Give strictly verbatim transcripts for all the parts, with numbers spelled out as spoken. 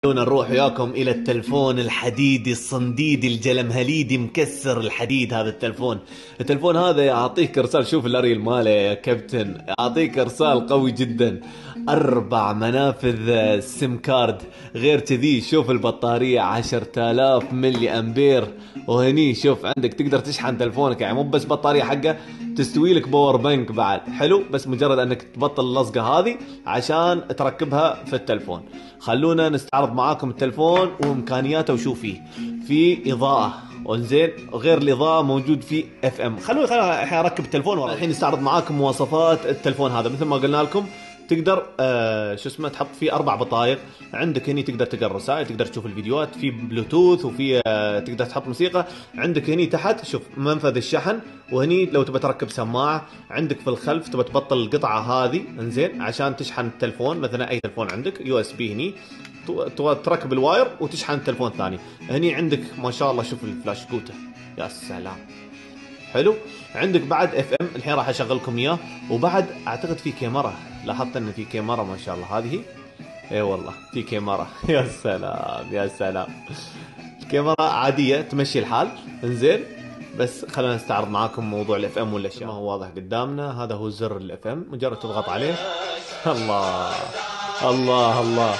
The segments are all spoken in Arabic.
خلونا نروح وياكم الى التلفون الحديدي الصنديدي الجلمهليدي مكسر الحديد. هذا التلفون التلفون هذا يعطيك ارسال. شوف الاريل ماله يا كابتن، يعطيك ارسال قوي جدا. اربع منافذ سيم كارد. غير كذي شوف البطارية عشرة آلاف ملي امبير. وهني شوف عندك تقدر تشحن تلفونك، يعني مو بس بطارية حقه، تستوي لك باور بانك بعد. حلو، بس مجرد انك تبطل اللصقة هذه عشان تركبها في التلفون. خلونا نستعرض معاكم التلفون وامكانياته وشو فيه. في اضاءة وانزين، غير الاضاءة موجود فيه اف ام. خلونا خلونا الحين اركب التلفون ورا. الحين نستعرض معاكم مواصفات التلفون هذا. مثل ما قلنا لكم تقدر آه شو اسمه تحط فيه اربع بطايق. عندك هني تقدر تقرا الرسائل، تقدر تشوف الفيديوهات، في بلوتوث، وفي آه تقدر تحط موسيقى. عندك هني تحت شوف منفذ الشحن، وهني لو تبى تركب سماعه. عندك في الخلف تبى تبطل القطعه هذه انزين عشان تشحن التلفون. مثلا اي تلفون عندك يو اس بي هني تركب الواير وتشحن تلفون ثاني. هني عندك ما شاء الله شوف الفلاش كوته، يا سلام حلو. عندك بعد اف ام، الحين راح اشغل لكم اياه. وبعد اعتقد في كاميرا، لاحظت ان في كاميرا ما شاء الله. هذه اي والله في كاميرا يا سلام يا سلام. الكاميرا عاديه تمشي الحال انزين. بس خلينا نستعرض معاكم موضوع الاف ام والاشياء. ما هو واضح قدامنا، هذا هو زر الاف ام، مجرد تضغط عليه. الله الله الله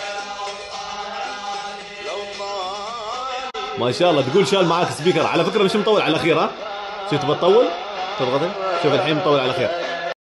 ما شاء الله. تقول شال معاك سبيكر. على فكره مش مطول على الاخير، ها شفت بتطول تضغط. شوف الحين مطول على الاخير.